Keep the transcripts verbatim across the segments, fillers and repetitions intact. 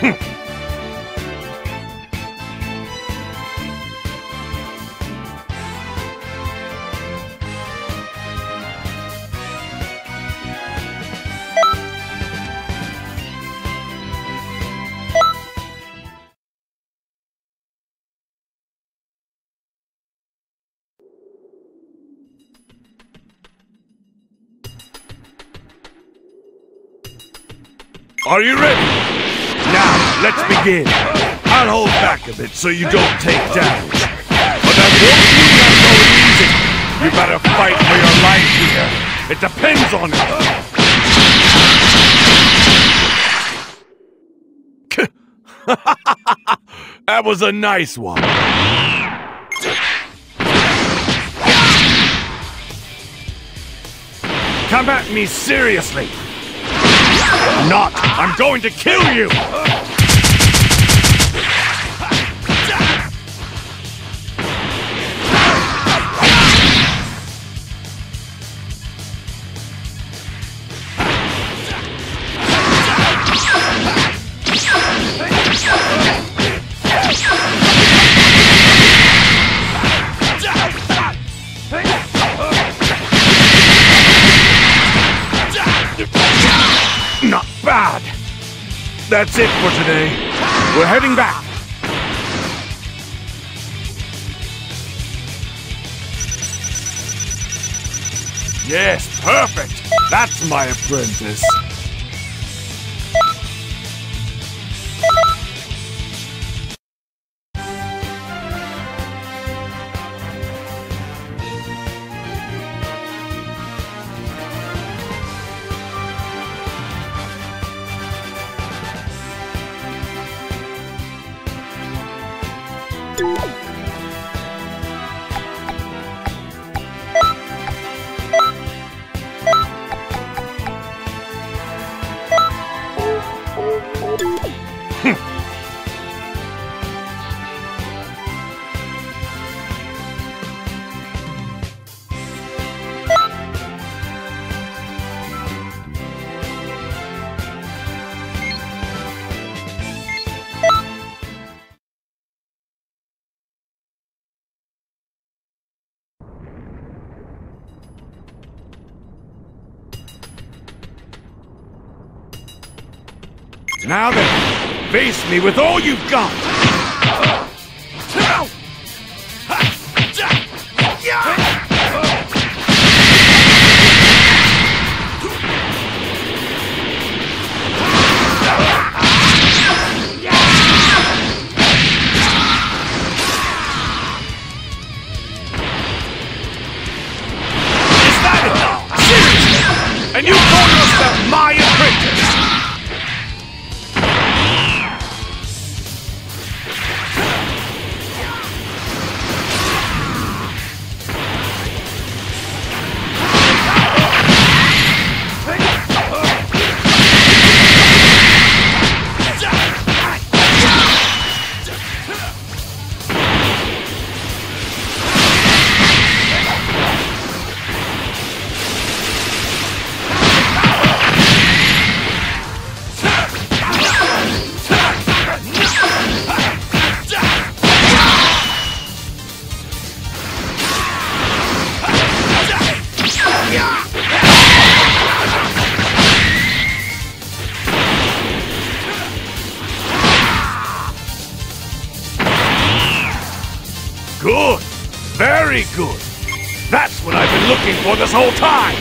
Are you ready? Now, let's begin. I'll hold back a bit so you don't take damage. But that won't mean I'm going easy. You better fight for your life here. It depends on it. That was a nice one. Come at me seriously. Not! I'm going to kill you! Not bad! That's it for today. We're heading back. Yes, perfect! That's my apprentice. Now then, face me with all you've got! Is that it? Seriously? And you call yourself my apprentice? Good! Very good! That's what I've been looking for this whole time!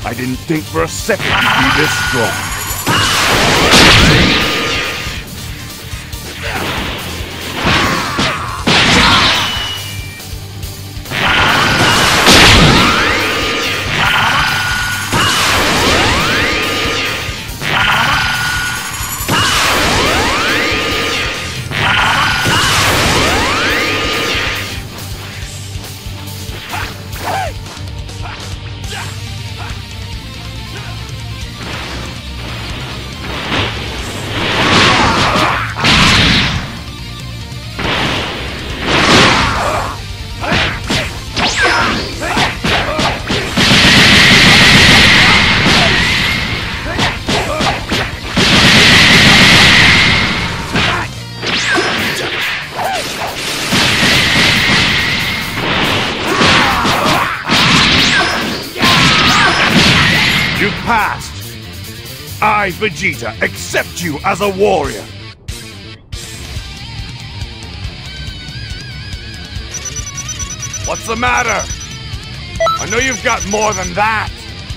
I didn't think for a second you'd be this strong. You passed! I, Vegeta, accept you as a warrior! What's the matter? I know you've got more than that!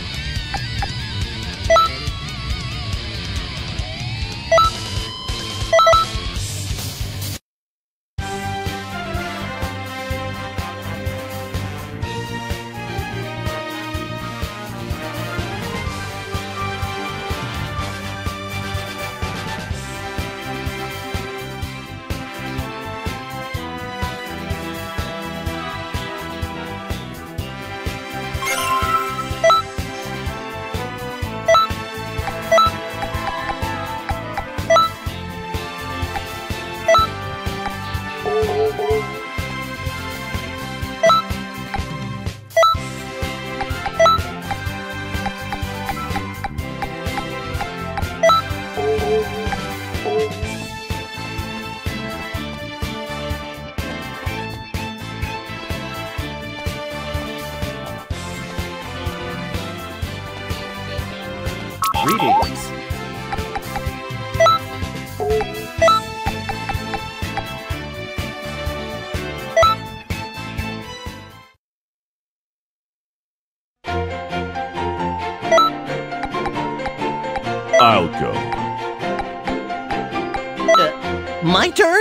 Greetings. I'll go. Uh, my turn?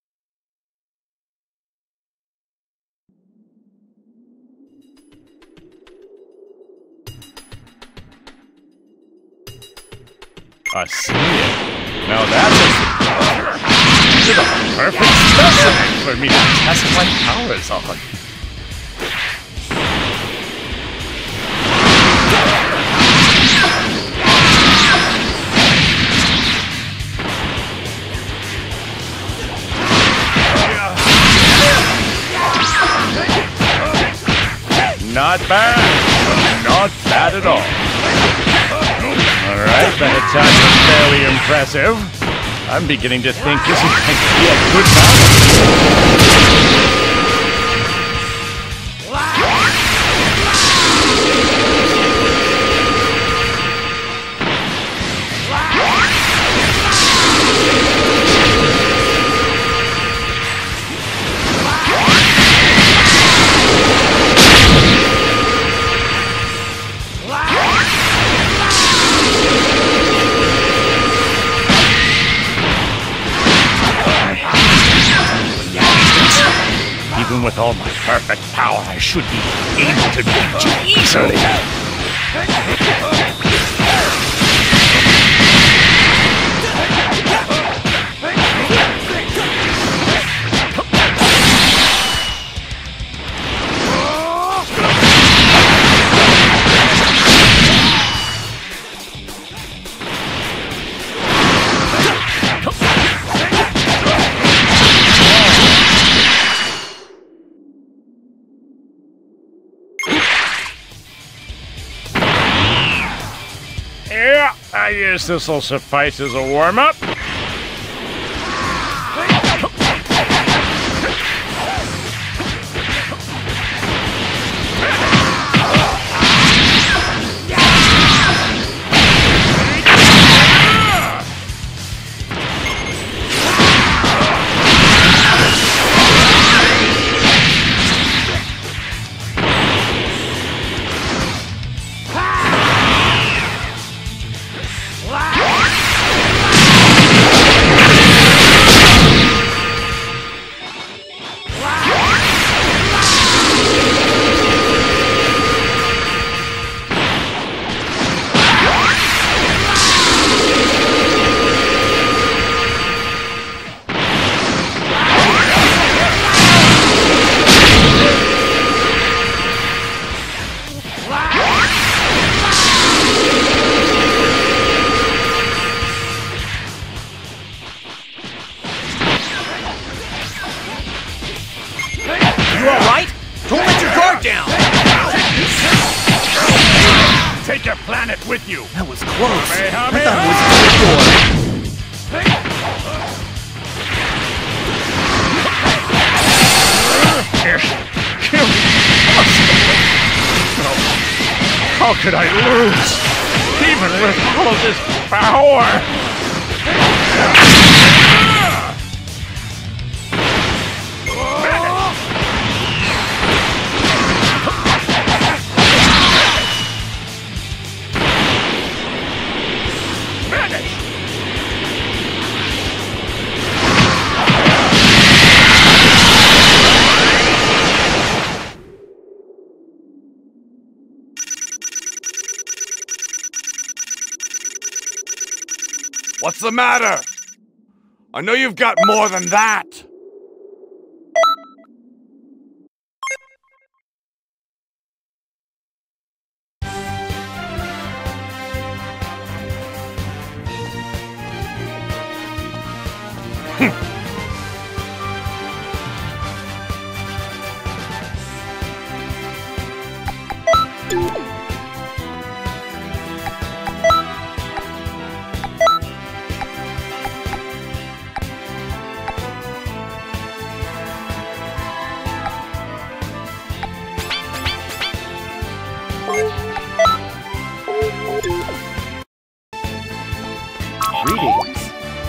A sneak. Now that's a... You're the perfect specimen for me to test my powers on. Not bad. Not bad at all. Alright, that attack was fairly impressive. I'm beginning to think this is going to be a good battle. Even with all my perfect power, I should be able to beat you easily. Yeah, I guess this'll suffice as a warm-up. Guard down! Take your planet with you! That was close. I Hame, thought it was No. How could I lose? Even with all of this power! What's the matter? I know you've got more than that. Greetings.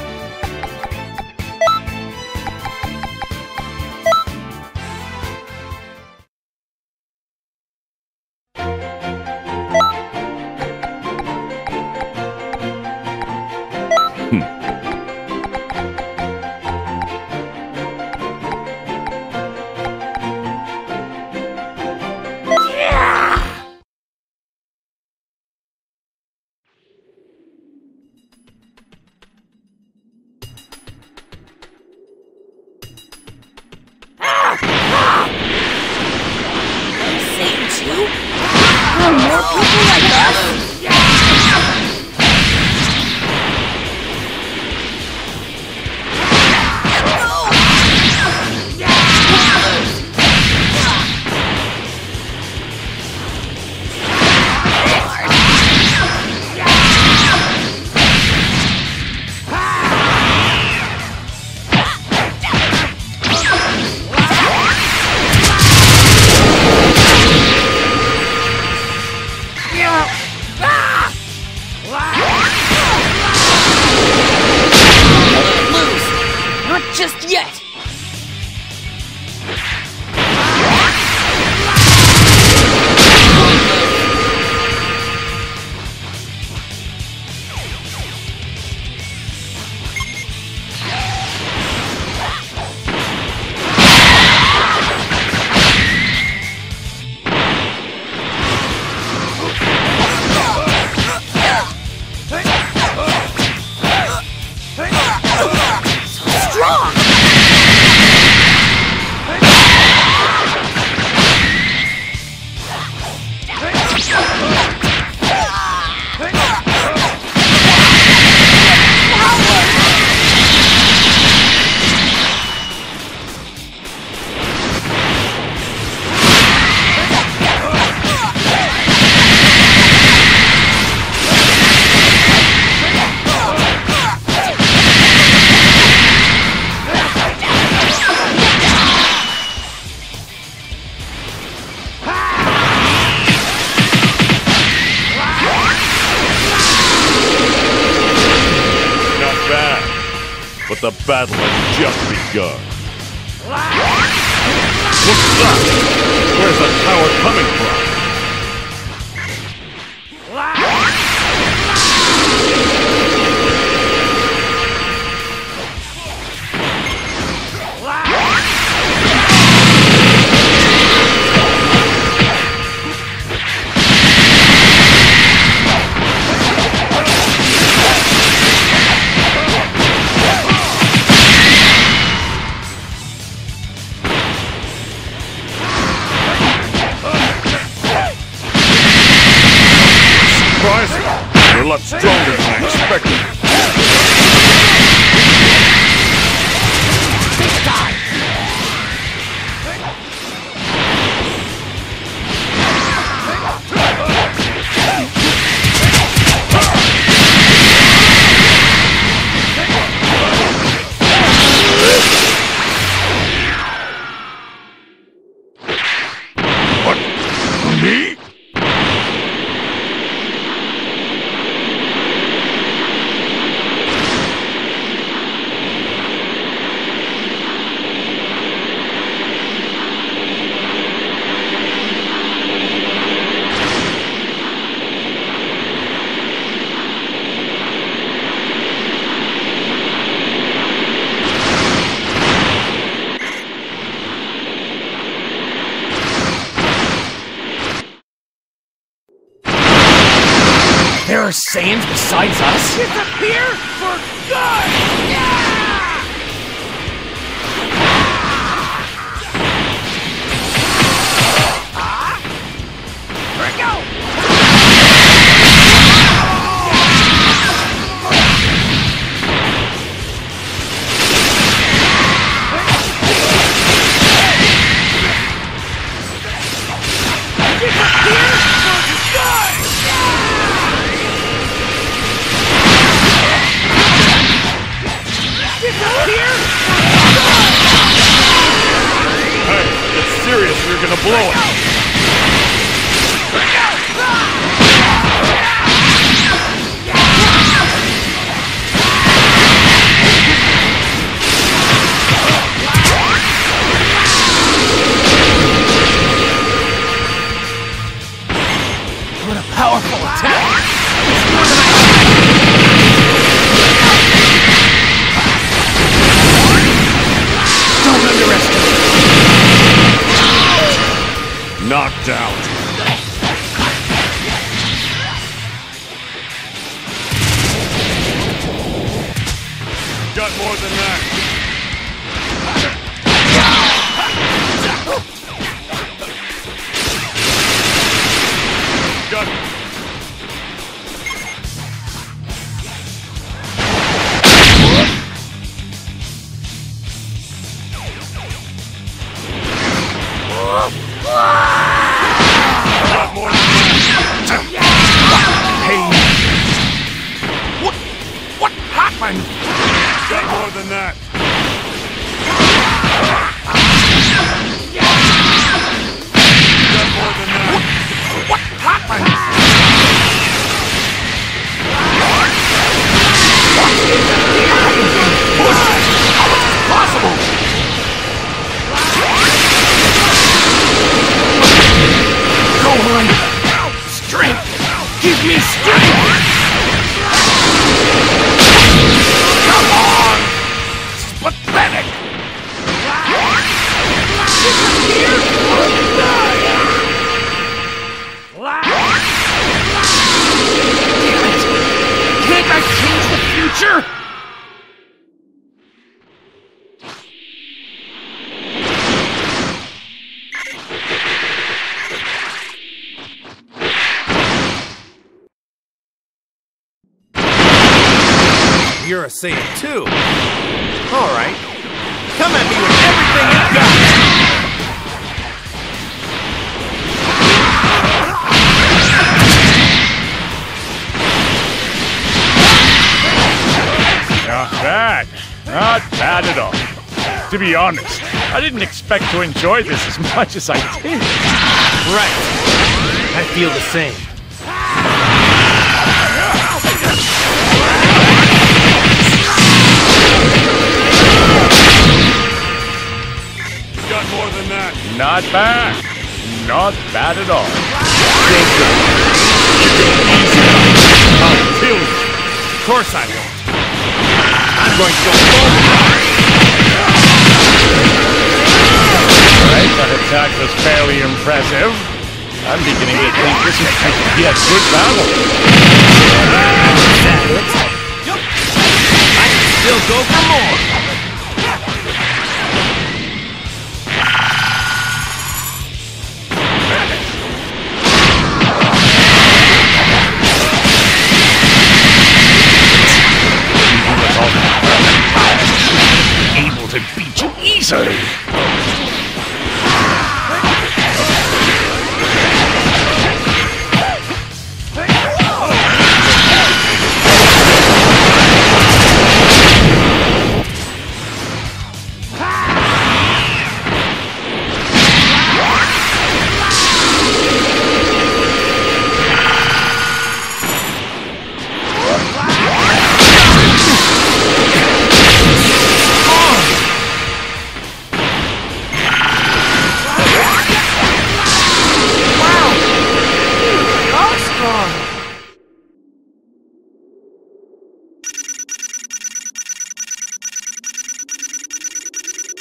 More people like us? Not just yet! But the battle has just begun. What's that? Where's the tower coming from? You're a lot stronger than I expected. There are Saiyans besides us? Disappear for good! Yeah! You're gonna blow it. What a powerful attack! Don't underestimate. Knocked out. Got more than that. Got it. Got more than that. Pain. What? What happened? Got more than that. Got more than that. What, what happened? How is this possible? Go on! Strength! Give me strength! Come on! This is pathetic! Disappear or die! Damn it! Can't I change the future? You're a Saiyan too. All right. Come at me with everything you've got. Not bad. Not bad at all. To be honest, I didn't expect to enjoy this as much as I did. Right. I feel the same. Got more than that. Not bad. Not bad at all. I'll kill you. Of course I won't. I'm going to go forward. Alright, that attack was fairly impressive. I'm beginning to think this might be a good battle. Is that it? I can still go for more. Able to beat you easily.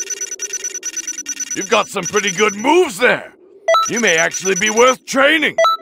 You've got some pretty good moves there. You may actually be worth training.